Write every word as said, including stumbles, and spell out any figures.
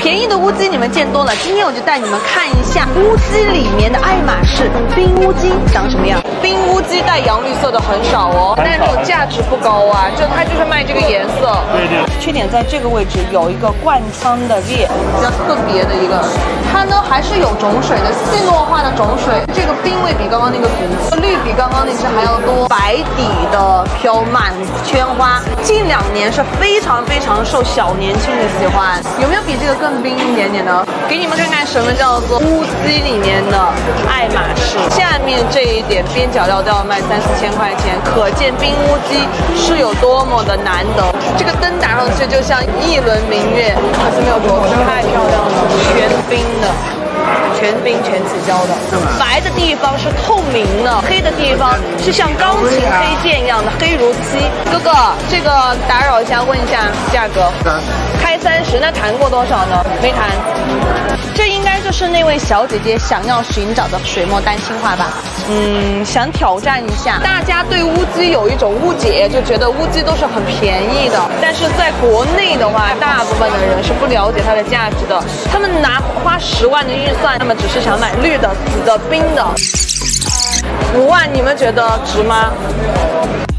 便宜的乌鸡你们见多了，今天我就带你们看一下乌鸡里面的爱马仕冰乌鸡长什么样。冰乌鸡带洋绿色的很少哦，但是这种价值不高啊，就它就是卖这个颜色。对对。缺点在这个位置有一个灌仓的裂，比较特别的一个。它呢还是有种水的，碎诺化的种水，这个冰味比刚刚那个足，绿比刚刚那只还要多。白底的飘满圈花，近两年是非常非常受小年轻的喜欢。有没有比这个更冰一点点的？给你们看看什么叫做乌鸡里面的爱马仕。下面这一点边角料都要卖三四千块钱，可见冰乌鸡是有多么的难得。这个灯打上去就像一轮明月，可是没有镯子，太漂亮了，全冰的。全冰全起胶的，白的地方是透明的，黑的地方是像钢琴黑键一样的黑如漆。哥哥，这个打扰一下，问一下价格。开三十，那谈过多少呢？没谈。这应该就是那位小姐姐想要寻找的水墨丹青画吧？嗯，想挑战一下。大家对乌鸡有一种误解，就觉得乌鸡都是很便宜的，但是在国内的话，大部分的人是不了解它的价值的。他们拿花十万的预算，他们只是想买绿的、紫的、冰的。五万，你们觉得值吗？